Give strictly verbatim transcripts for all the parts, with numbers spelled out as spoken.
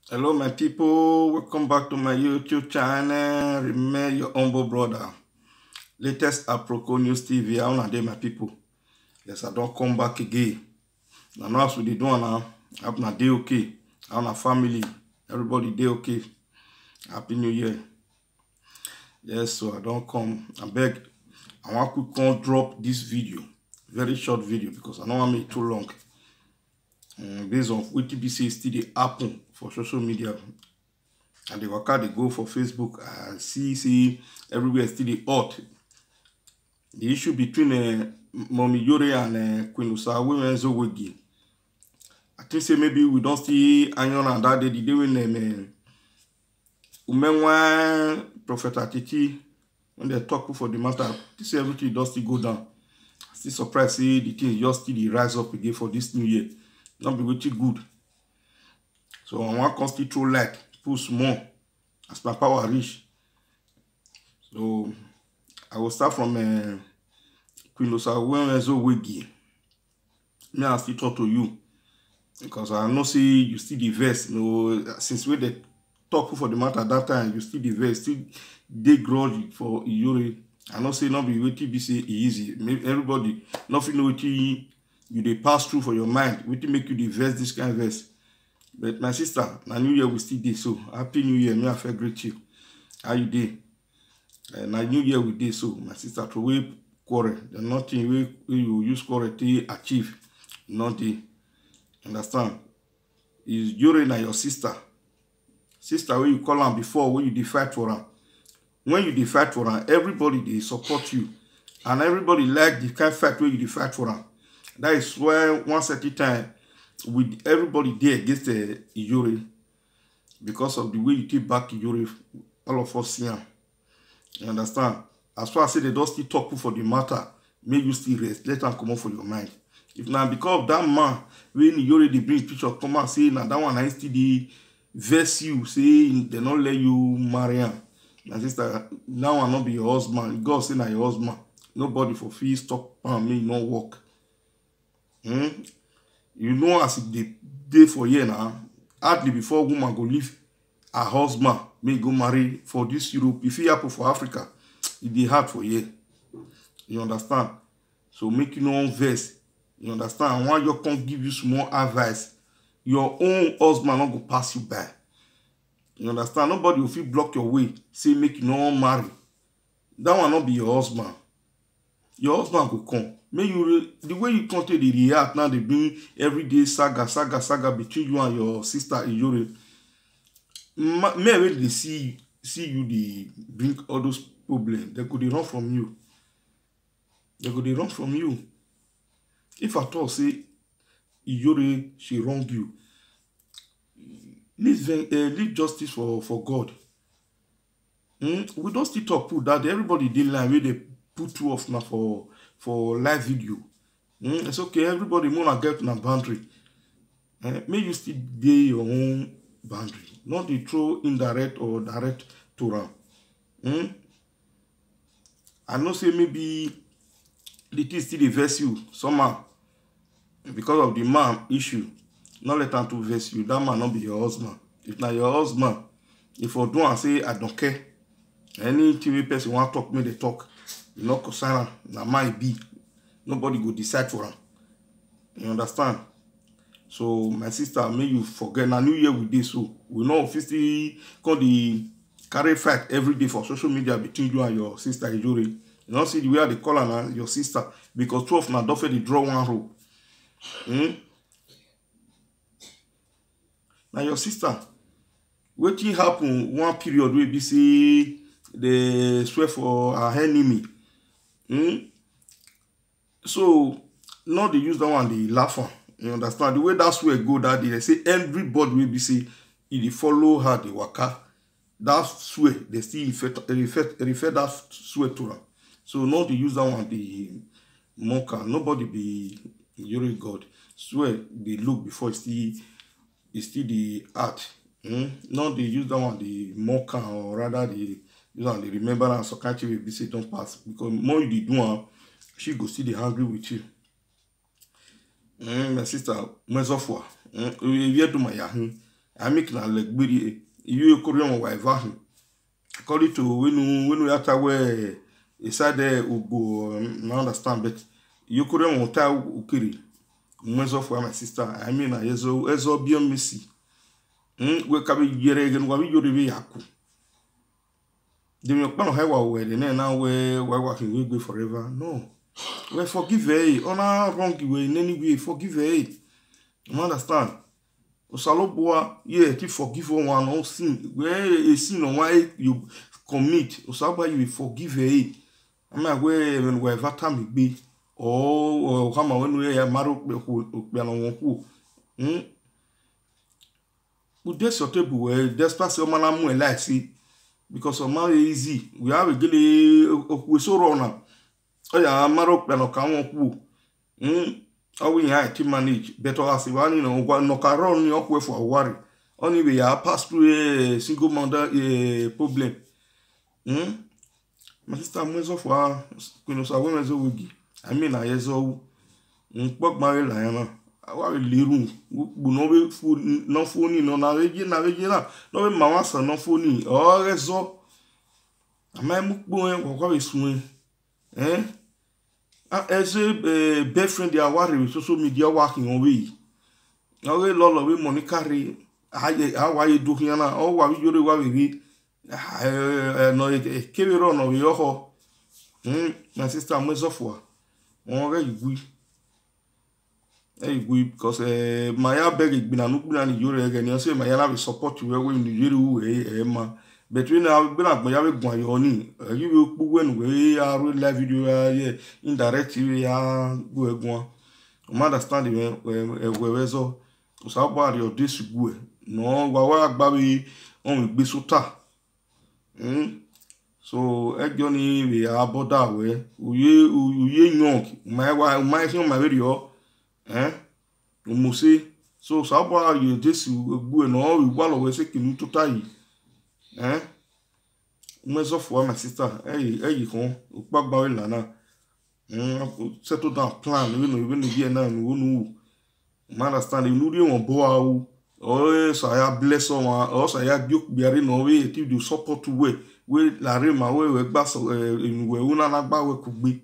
Hello my people, welcome back to my YouTube channel. Remain your humble brother. Latest Aproko News T V. How are they my people? Yes, I don't come back again. Now know as we dey do now. Hope na dey okay. How na family? Everybody dey okay. Happy New Year. Yes, so I don't come. I beg. I want to come drop this video. Very short video because I don't want make it too long. Um, based on what T B C still dey happen for social media. And the waka they go for Facebook and see see everywhere still the hot. The issue between uh, Mommy Yore and uh, Queen Usa women's Wegi. I think say maybe we don't see Anyon and that day the day when them uh, Umenwa Prophet Atiti when they talk for the matter, this everything does still go down. Still surprised see the thing just still rise up again for this new year. Not be really good. So I want to still throw light, push more as my power reach. So I will start from uh, Queen Osa Wenzo Wegi. Me I still talk to you because I know say you still the verse. You know, since we they talk for the matter at that time, you still the verse, still they grudge for Iyore. I know say not be what T B say easy. Maybe everybody nothing know what you they pass through for your mind. What make you the verse this kind of verse. But my sister, na New Year we still dey so. Happy New Year, me I feel great you. How you dey? Uh, na New Year we dey so. My sister, throw away quarrel. There's nothing we, we you use quarrel to achieve. Nothing. Understand? Is Yore na your sister. Sister where you call her before, when you dey fight for her. When you dey fight for her, everybody they support you. And everybody like the kind of fight where you dey fight for her. That is why one certain time with everybody there against the uh, Iyore because of the way you take back Iyore, all of us see him. You understand? As far as say they don't still talk for the matter, make you still rest. Let them come out for your mind. If now because of that man, when Iyore they bring picture, come and say now that one I still the verse you, say they not let you marry him. My sister, now I not be your husband. God say now your husband. Nobody for fee stop and me no work. Hmm? You know as it dey dey for here now, hardly before woman go leave her husband may go marry for this Europe. If it happen for Africa, it dey hard for here. You understand? So make you no verse. You understand? Why you can't give you small advice? Your own husband not go pass you by. You understand? Nobody will feel block your way. Say make you no marry. That one not be your husband. Your husband will come. May you the way you come to the react now, they bring everyday saga, saga, saga between you and your sister Iyore. May when they see see you, they bring all those problems. They could run from you. They could run from you. If at all say Iyore she wrong you, leave uh, leave justice for for God. Hmm? We don't still talk put that everybody did line where they put two of now for for live video. Mm, it's okay, everybody wanna get na boundary. Eh, may you still dey your own boundary, not the throw indirect or direct to them. Mm? I know say maybe the thing still dey vex you somehow because of the man issue. Not let them to vex you. That man not be your husband. If not your husband, if you do and say I don't care, any T V person want talk, me they talk. You know, concern na might be. Nobody go decide for him. You understand? So my sister, may you forget. Now New Year with this, so we know officially call the carry fight every day for social media between you and your sister Iyore. You know, see the way they call her now, your sister, because two of now don't they draw one row. Hmm? Now your sister, what happen one period where be say they swear for her enemy. Hmm? So now they use that one, they laugh on. You understand? The way that swear go that day, they say everybody will be say if they follow her, they waka. That swear, they still refer, refer, refer that swear to her. So now they use that one, the mocker. Nobody be Iyore God. Swear they look before it's still it's still the art. Hmm? Now they use that one, the mocker, or rather the you know, they remember and so can't you be say don't pass because more you do one, she go see the hungry with you. Mm, my sister, mwezofwa. Mm, we do my yahin. amik na legbiri you korean wa eva according to when when we ata we inside ugo I understand but you korean wota ukiri mwezo for my sister I mean na yezo ezo biom misi mm we ka be yere again wa bi yori bi yaku dem yo kpano hewa we de na we we working we go forever no we forgive eh ona wrong we in any way forgive eh you understand Osaloboa, yeah, to forgive one no sin. Where a sin on why you commit, Osaba you forgive a. I'm not where when we have time be or come when we are married who hmm. But that's your table where that's past your man like see because of my easy. We have a gilly we so wrong. Oh yeah, I'm married when I come who hmm. How we have to manage better as one, you know, no caron your way for a worry. Only we are pass through a single mother a problem. Hmm? My sister Mwezo for Queen of Women's Wiggy. I mean, I so Pop Mary Liana. I want a little no food, no phony, no navigation, navigation, no mamma, no phony, or so. A man going or very soon. Eh? As a best friend, they are worried with social media working away. Now, a lot of women money carry. How are you doing now? Oh, what you do? What we I know it carry on over your home. Hm, my sister, I'm with Zofua. Oh, very good. Very good because my beg been a look and you're again. You say, my yana will support you when you do, Emma. Between our black my yawe gwa yoni you will put when we are real live video yeah indirect we are go gwa understand me we so so about your this go no wa wa agba we on gbe sota hmm so e joni we are border we uye uye young my wa my him my video eh mo say so so about you this go no we wa lo we say kinu total eh Mwezo for my sister hey hey kon upagba we lana mm settle down plan we no we no be na no no understand you no dey won bo awu oh so ya bless one or so ya biok biare no we ti do support we we la re ma we we gba so we una na gba we kugbe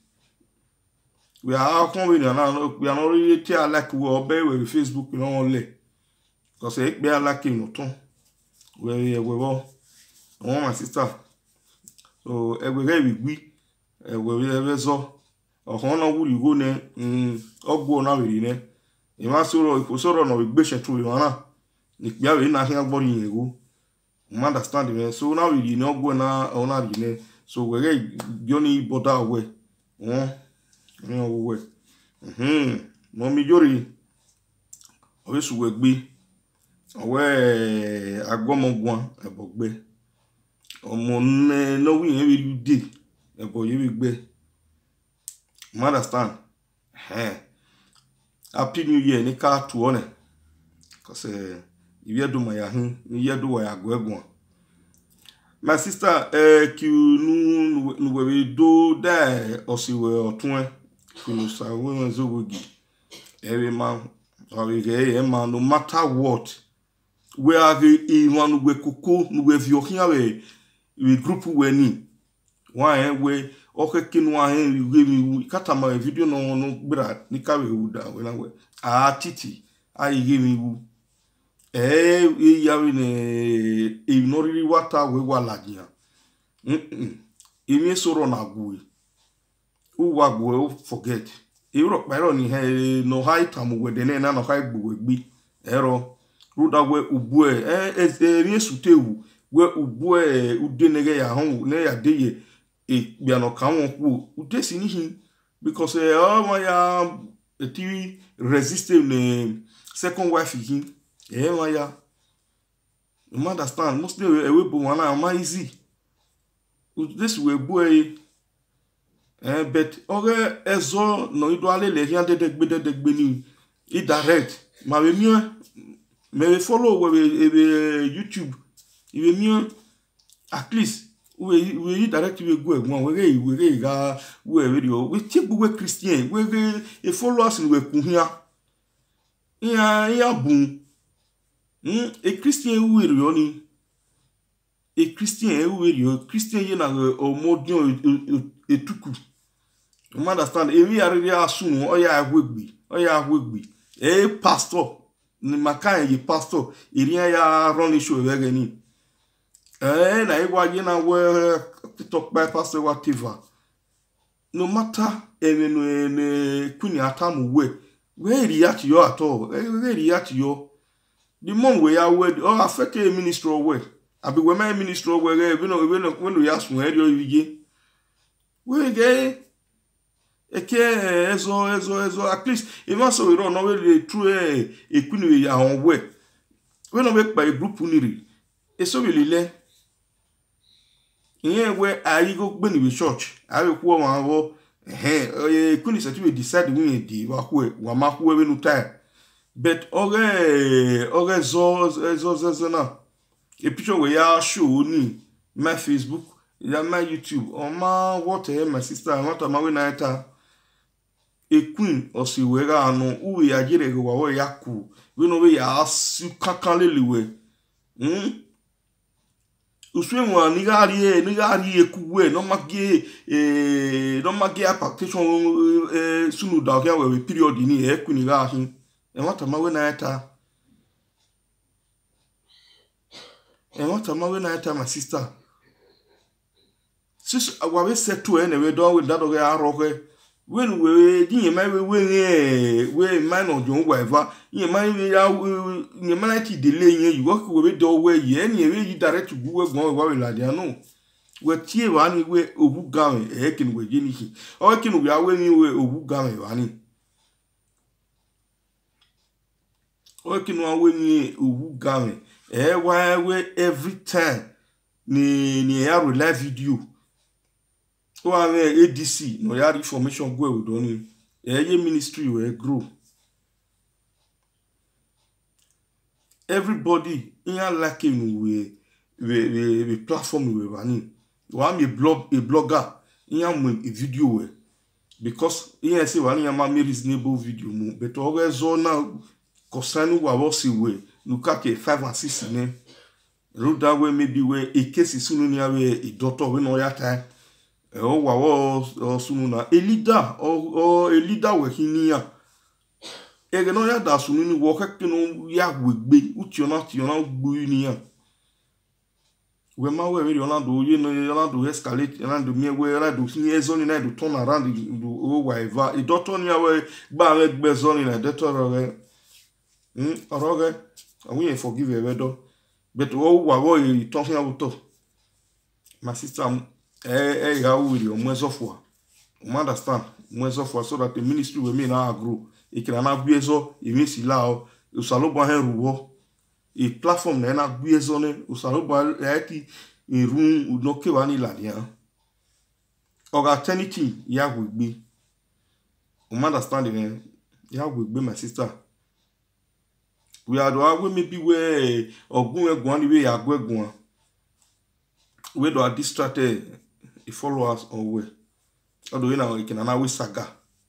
we are kon we na we are no really ti like we obey we Facebook no le because e pe like no ton we we wo oh my sister so egwe we gbi egwe we zo ohun na wuri go ne mm ogbo na we ne e ma soro ko soro na we gbe shetu we na ni pia we na hin agbo yin ego you understand me so na we ni ogbo na ona ri ne so we ge joni boda we oh ni owo we mhm mo mi jori o su we gbi owe agbomogun ebogbe omo ne no wi yen we dey ebo ye we gbe you understand eh happy new year ni ka tu one cause eh iwe do maya hin ni ye do wa ago egun my sister eh ki nu nu we do da osiwe otun e kunu sa we zo wogi every man or e man no matter what we are e one we koko nu we vi okin awe we group we ni why we okay kinu wa hen we we kata ma video no no gbra ni ka we uda we na we ah titi ai give me wu eh e ya we ne e no really water we wa lajia mm imi soro na gwe u wa gwe o forget e ro pa ro ni he no high time we de na no high gwe gbi ero ruda we ubu e e ri esutewu we ubu e udenege ya hon ne ya deye e bia no kan won ku udesi ni hin because eh oh my ya ti resist the second wife hin eh my ya you understand mostly we bo wan na easy this we bu e eh but ore ezo no ido ale le yan de de gbe de gbe ni e direct ma we mi me follow we YouTube we mi at least we we direct we go egun we we we ga we video we ti gbogbo Christian we we e followers we kun hia ya ya bun Hmm, a Christian who will only a Christian who will Christian yen or more a tuku. You understand? If we are really assume, oh yeah, will be, oh yeah, will be a pastor. Ni makai ye pastor, iria ya run show again. Eh, na iwa yena we talk by pastor whatever. No matter any no kuni atamu we, where react you at all? Where react you? The month we are wed or affect a minister away. I be when my minister away, we know when we ask where you we get. Eke ezo ezo ezo at least even so we don't know really true e e kunu ya on we we no make by a group uniri e so we le yen we ayi go gbe ni church ayi ku wa wo eh e kunu se we decide we di wa ku wa ma ku we nu time but ore ore zo zo zo na e picture we ya show ni my Facebook ya my YouTube on my what my sister what am we na eta a queen or si wera no uwe ya jire go wa ya ku we no we ya asu kankan lelewe hm uswe mo ni ga ri e ni ga ri ekuwe no mage eh no mage application eh sunu da ga we period ni e queen ga hin e wata ma we na eta e wata ma we na eta my sister sis agwa we settle ene we don we that go ya roke when we yin ma we we we man on jo whatever yin ma we ya yin ma like delay yin you work we do we ye ni we direct go we go we la dia no we tie wa ni we obu gawe e kin we je ni hi o kin we awe ni we obu gawe wa ni o kin wa we ni obu gawe e wa we every time ni ni ya live video o ave A D C no ya information go we do ni e ministry we grow everybody in like we we we platform we running wa me blog a blogger in a video we because in say wa ni ma me reasonable video mu but always zona concern wa wo si we look at five and six ne road that way maybe we a case sunu ni we a doctor we no ya time e o wa wo sunu na a leader or a leader we hinia e ge no ya da sunu ni wo ka kinu ya gbegbe uti ona ti ona gbu ni ya we ma we really ona do you know ona do escalate ona do me we ona do ni ezoni na do turn around do o wa eva e doctor ni we gba we gbe zoni na doctor re hm oroge we forgive e do but wo wa wo e ton fi abuto my sister eh eh ga we o mwezofwa you understand mwezofwa so that the ministry we me na grow e kira na gbezo e mi si la o usalobo hen ruwo e platform na na gbezo ne usalobo e ti irun unoke wa ni la dia oga eternity ya gbegbe you understand me ya gbegbe my sister we are do we maybe we ogun egun ni we ya gbegun we do distracted the followers or we odo na we can na we saga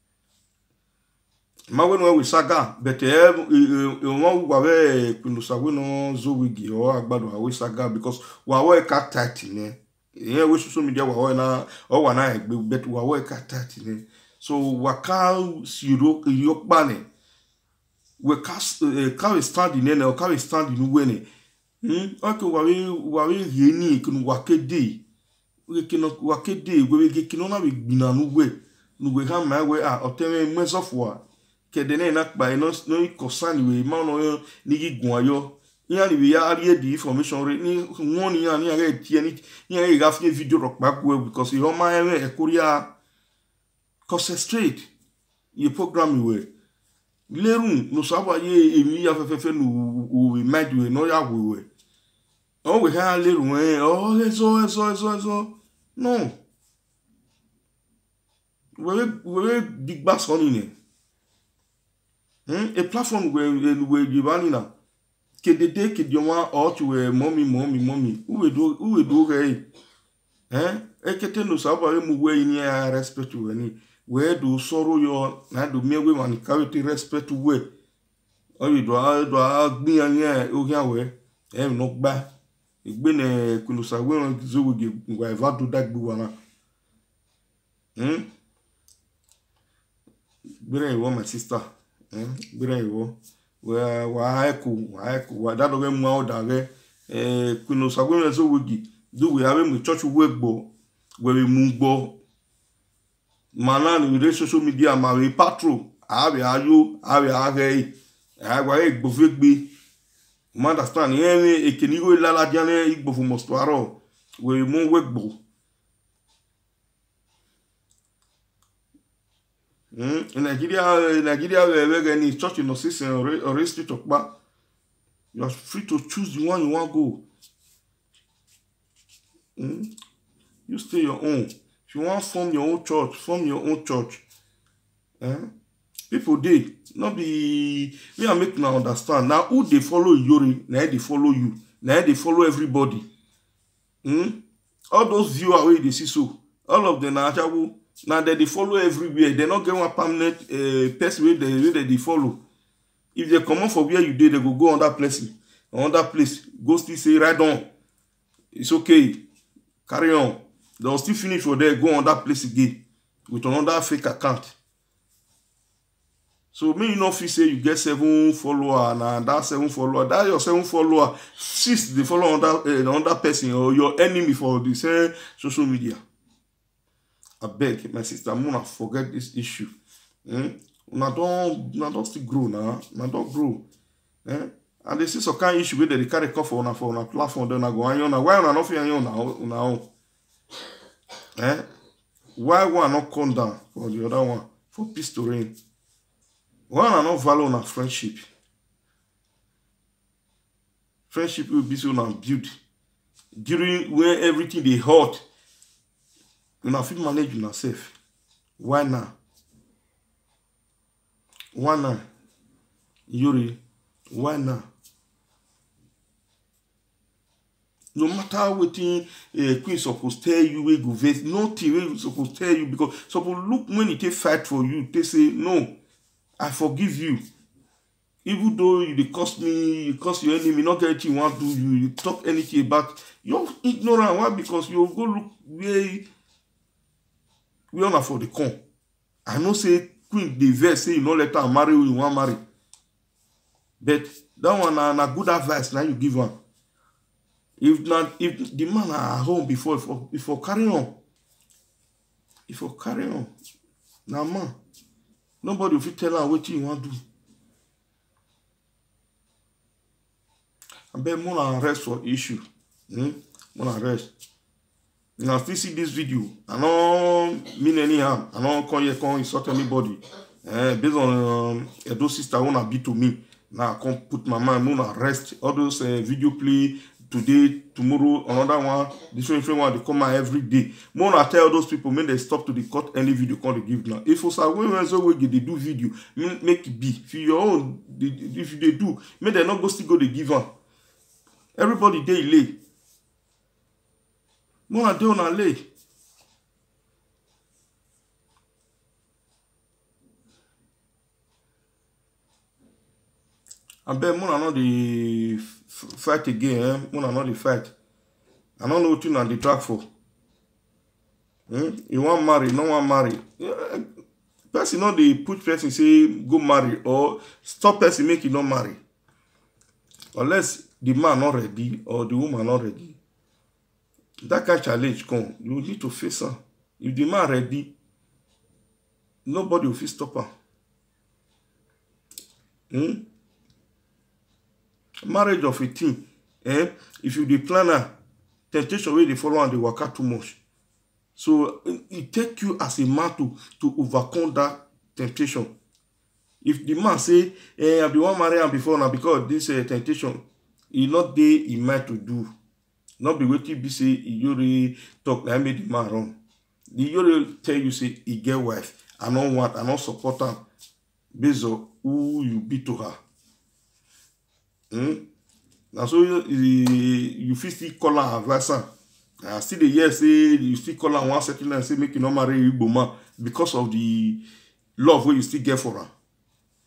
ma we no we saga but e won wa we kunu sago no zo wigi o agbado we saga because wa we ka tight ni e we social media wa we na o wa na egbe but wa we ka tight ni so wa ka siro yo pa ni we ka ka we stand ni na o ka we stand ni we ni hm okay wa we wa we ye ni kunu wa kede we kino wa kede we ge kino na we gbina nu we nu we ha ma we a oteme mwezofwa kedene na pa no no concern we ma no ni gigun ayo yan we ya ari di information re ni won ni yan ni are tie ni yan e ga fi video rock back we because you ma e korea concentrate your program we lerun no sabo ye emi ya fefefe nu we mad we no ya we oh we ha lerun e oh eso eso eso eso no we we big bass on ni Hmm? A platform where we give na ke de de ke dioma or to we mommy mommy mommy who we do who we do hey eh e kete no sabo e mu we ni respect we ni we do sorrow yo na do me we man carry respect we or you do do be an year o here we e no gba igbe ne kunusa we ron zo we we eva do that gbu wana hm gbere iwo my sister hm gbere iwo we wa eku wa eku wa that do mu o da re eh kunusa we ron zo we do we have mu church we gbo we mu gbo mana ni social media ma we patrol abi ayo abi age agwa igbo fegbe ma understand yen ekenigo lala diane igbo fu mostwaro we mu wegbo hmm in Nigeria in Nigeria we we any church no six or rest to ba you are free to choose the one you want go hmm you stay your own. If you want form your own church, form your own church. Eh? People dey not be we are making them understand. Now who they follow Yori, now they follow you, now they follow everybody. Hmm? All those viewers where they see so, all of them are actually now they, they follow everywhere. They not get one permanent uh, person where they, where they follow. If they come on for where you did, they go go on that place, on that place. Go still say right on. It's okay. Carry on. They'll still finish for there, go on that place again with another fake account. So me, you know, if you say you get seven followers and that seven follower, that your seven follower, six they follow on that uh, another person or your enemy for the same social media. I beg my sister, I'm gonna forget this issue. Hmm? Now don't, now don't still grow now. Now don't grow. Eh? And they see some kind of issue where they carry cough on a for on a platform. Then I go on now. Why on not feeling on now? Now. Eh? Why one not come down for the other one for peace to reign? One are not value on a friendship. Friendship will be so now built during when everything they hot. You know, feel manage yourself. Why now? Why now? Yuri, why now? No matter what thing a queen supposed to tell you, we go vex. Nothing we supposed to tell you because suppose look when it take fight for you, they say no, I forgive you. Even though you they cost me, you cost your enemy, not get you want to do, you, you talk anything about you're ignorant. Why? Because you go look where we on for the con. I know say queen the verse say you not let her marry who you want marry. But that one na good advice now you give one. If not, if the man are at home before, before, before carry on, before carry on, now man, nobody will tell her what you want to do. I bet more than rest for issue. Hmm? More than rest. You know, still see this video. I don't mean any harm. I don't come here, come insult anybody. Eh, based on um, those sisters wanna be to me. Now I can't put my mind more than rest. All those uh, video play. Today, tomorrow, another one, this one, different one, they come out every day. More I tell those people, when they stop to the cut any video, can't give now. If for some women, so we they do video, make it be. For your own, if they do, may they not go still go they give on. Everybody they lay. More I do not lay. I bet more not the fight again, eh? More not the fight. I don't know what you know the track for. Hmm? You want marry, no one marry. Yeah. Person not they put person say go marry or stop person make you not marry. Unless the man not ready or the woman not ready. That kind of challenge come, you need to face her. If the man ready, nobody will stop her. Hmm? Marriage of a team, eh? If you the planner, temptation where they follow and they work out too much. So it take you as a man to, to overcome that temptation. If the man say, eh, I've been one married before now because this uh, temptation, he not there he might to do. Not be waiting be say he already talk like made the man wrong. The already tell you say he get wife. I don't want, I don't support her based on who you be to her. Hmm? Now so you, you feel still call her advisor. I still the year say you still call her one second and say make you not marry Igbo man because of the love where you still get for her.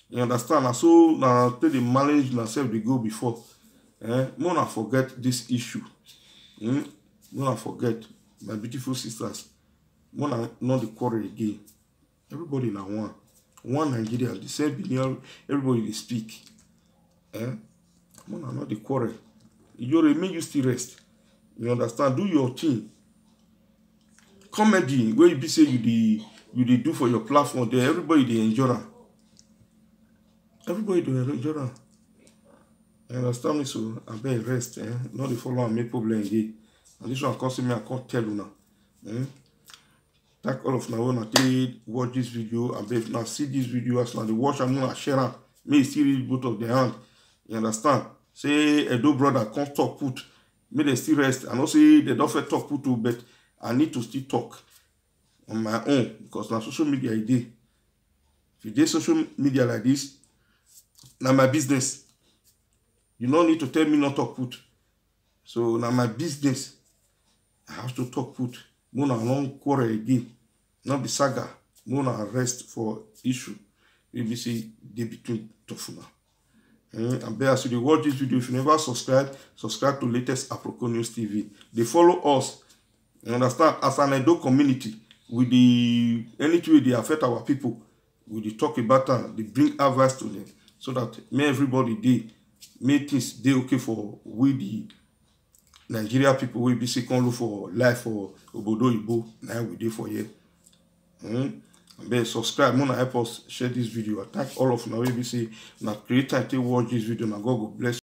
You understand? And so now take the manage myself they go before. Eh? More not forget this issue. Hmm? More not forget, my beautiful sisters. More not, not the quarrel again. Everybody now one. One Nigeria, the same billion, everybody they speak. Eh? More not, not the quarrel. You remain you still rest. You understand? Do your thing. Comedy, where you be say you the you they do for your platform, there everybody they enjoy them. Everybody do enjoy them. You understand me? So I better rest, eh? Not the follow and make problem again. And this one costing me, I can't tell you now. Eh? Thank all of now when I take watch this video and if now see this video as now the watch I'm gonna share out. May still read both of their hand. You understand? Say Edo brother can't talk put. May they still rest. And also they don't fit talk put too, but I need to still talk on my own because now social media idea. If you do social media like this, now my business. You don't need to tell me not to talk put. So now my business, I have to talk put. More than long quarrel again. Not be saga. More than arrest for issue. B B C they between tough now. Mm, and bear as you watch this video, if you never subscribe, subscribe to latest Aproko News T V. They follow us. You understand? As an Edo community, with the anything they affect our people, we they talk about them, they bring advice to them, so that may everybody they make things they okay for we the Nigeria people will be second look for life for Obodo Ibo. Now we do for you. Mm? And then subscribe, wanna help us share this video. I thank all of you now. We say now create time to watch this video. Now God will bless you.